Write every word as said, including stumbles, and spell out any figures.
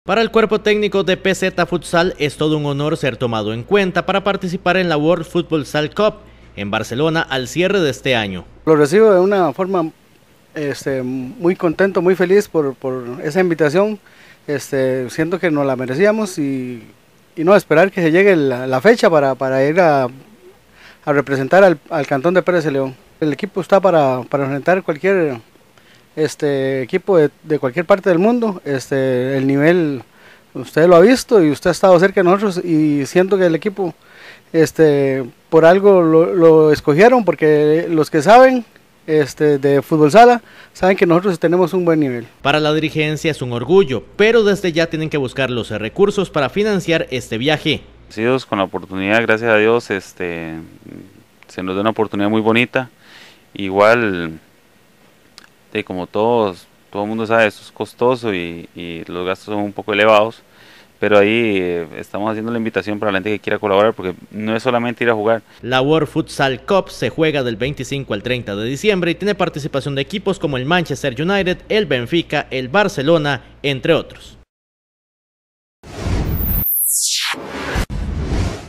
Para el cuerpo técnico de P Z Futsal es todo un honor ser tomado en cuenta para participar en la World Futsal Cup en Barcelona al cierre de este año. Lo recibo de una forma este, muy contento, muy feliz por, por esa invitación. Este, siento que nos la merecíamos y, y no esperar que se llegue la, la fecha para, para ir a, a representar al, al Cantón de Pérez de León. El equipo está para, para enfrentar cualquier este, equipo de, de cualquier parte del mundo. Este, el nivel usted lo ha visto y usted ha estado cerca de nosotros y siento que el equipo este, por algo lo, lo escogieron, porque los que saben Este, de fútbol sala, saben que nosotros tenemos un buen nivel. Para la dirigencia es un orgullo, pero desde ya tienen que buscar los recursos para financiar este viaje. Sidos con la oportunidad, gracias a Dios, este, se nos da una oportunidad muy bonita. Igual, de, como todos, todo el mundo sabe, esto es costoso y, y los gastos son un poco elevados. Pero ahí eh, estamos haciendo la invitación para la gente que quiera colaborar, porque no es solamente ir a jugar. La World Futsal Cup se juega del veinticinco al treinta de diciembre y tiene participación de equipos como el Manchester United, el Benfica, el Barcelona, entre otros.